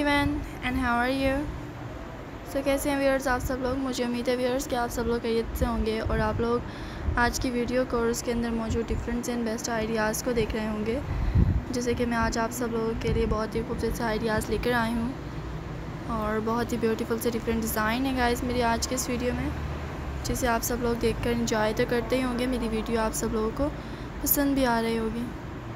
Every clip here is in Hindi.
Everyone and how are you. So कैसे हैं व्यूअर्स आप सब लोग। मुझे उम्मीद है व्यूअर्स कि आप सब लोग खैरियत से होंगे और आप लोग आज की वीडियो कोर्स के अंदर मौजूद डिफरेंट एंड बेस्ट आइडियाज़ को देख रहे होंगे। जैसे कि मैं आज आप सब लोगों के लिए बहुत ही खूबसूरत से आइडियाज़ लेकर आई हूँ और बहुत ही ब्यूटीफुल से डिफरेंट डिज़ाइन है गाइस मेरी आज के इस वीडियो में, जिसे आप सब लोग देखकर एंजॉय तो करते ही होंगे। मेरी वीडियो आप सब लोगों को पसंद भी आ रही होगी।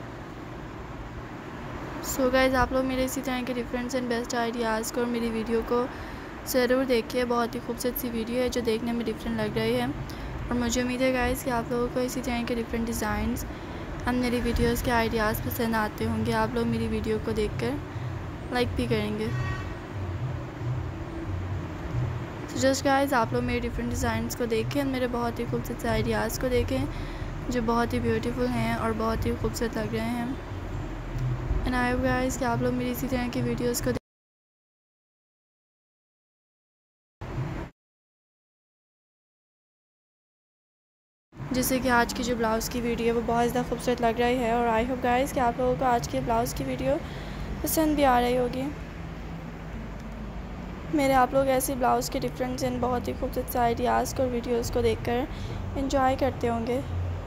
सो गाइज़ आप लोग मेरे इसी तरह के डिफरेंट एंड बेस्ट आइडियाज़ को और मेरी वीडियो को ज़रूर देखिए। बहुत ही खूबसूरत सी वीडियो है जो देखने में डिफरेंट लग रही है और मुझे उम्मीद है गाइज़ कि आप लोगों को इसी तरह के डिफरेंट डिज़ाइंस और मेरी वीडियोस के आइडियाज़ पसंद आते होंगे। आप लोग मेरी वीडियो को देखकर लाइक भी करेंगे। तो जस्ट गाइज़ आप लोग मेरे डिफरेंट डिज़ाइंस को देखें, मेरे बहुत ही खूबसूरत से आइडियाज़ को देखें जो बहुत ही ब्यूटीफुल हैं और बहुत ही खूबसूरत लग रहे हैं। एंड आई होप गाइज़ कि आप लोग मेरी इसी तरह की वीडियोस को जैसे कि आज की जो ब्लाउज़ की वीडियो वो बहुत ज़्यादा खूबसूरत लग रही है और आई होप गाइज़ कि आप लोगों को आज की ब्लाउज़ की वीडियो पसंद भी आ रही होगी। मेरे आप लोग ऐसी ब्लाउज़ के डिफरेंट एंड बहुत ही खूबसूरत से आइडियाज़ को और वीडियोज़ को देखकर एंजॉय करते होंगे।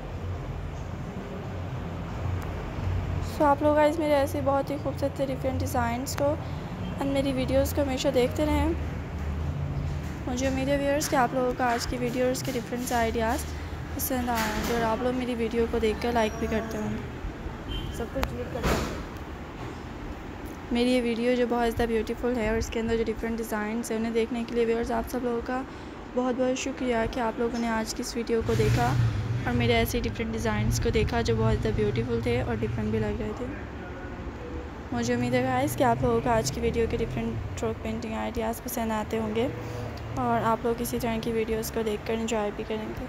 सो आप लोग गाइज़ मेरे ऐसे बहुत ही खूबसूरत से डिफरेंट डिज़ाइंस को एंड मेरी वीडियोज़ को हमेशा देखते रहें। मुझे उम्मीद है व्यूअर्स कि आप लोगों को आज की वीडियोज़ के डिफरेंट से आइडियाज़ पसंद आए होंगे और आप लोग मेरी वीडियो को देखकर लाइक भी करते होंगे। सब कुछ डिलीट करते हैं। मेरी ये वीडियो जो बहुत ज़्यादा ब्यूटीफुल है और इसके अंदर जो डिफरेंट डिज़ाइंस हैं उन्हें देखने के लिए व्यूअर्स आप सब लोगों का बहुत बहुत शुक्रिया कि आप लोगों ने आज की इस वीडियो को देखा और मेरे ऐसे डिफरेंट डिज़ाइंस को देखा जो बहुत ज़्यादा ब्यूटीफुल थे और डिफरेंट भी लग रहे थे। मुझे उम्मीद है गाइस कि आप लोगों को आज की वीडियो के डिफरेंट स्ट्रोक पेंटिंग आइडियाज़ पसंद आते होंगे और आप लोग इसी तरह की वीडियोज़ को देखकर एंजॉय भी करेंगे।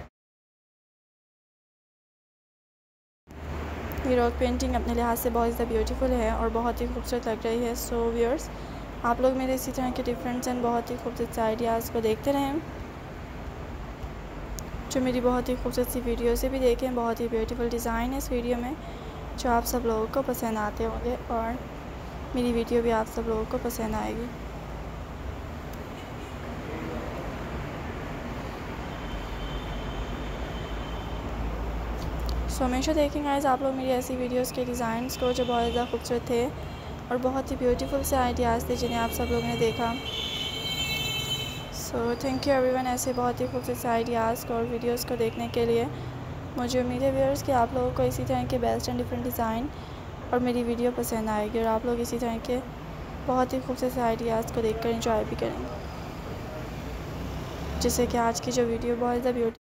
ये रॉक पेंटिंग अपने लिहाज से बहुत ज़्यादा ब्यूटीफुल है और बहुत ही खूबसूरत लग रही है। सो व्यूअर्स आप लोग मेरे इसी तरह के डिफरेंट एंड बहुत ही खूबसूरत से आइडियाज़ को देखते रहें जो मेरी बहुत ही खूबसूरत सी वीडियो से भी देखें। बहुत ही ब्यूटीफुल डिज़ाइन है इस वीडियो में जो आप सब लोगों को पसंद आते होंगे और मेरी वीडियो भी आप सब लोगों को पसंद आएगी। सो हमेशा देखेंगे गाइस आप लोग मेरी ऐसी वीडियोस के डिज़ाइंस को जो बहुत ज़्यादा खूबसूरत थे और बहुत ही ब्यूटीफुल से आइडियाज़ थे जिन्हें आप सब लोगों ने देखा। सो थैंक यू एवरीवन ऐसे बहुत ही खूबसूरत से आइडियाज़ को और वीडियोस को देखने के लिए। मुझे उम्मीद है व्यूअर्स कि आप लोगों को इसी तरह के बेस्ट एंड डिफरेंट डिज़ाइन और मेरी वीडियो पसंद आएगी और आप लोग इसी तरह के बहुत ही खूबसूरत से आइडियाज़ को देखकर एंजॉय भी करेंगे। जैसे कि आज की जो वीडियो बहुत ज़्यादा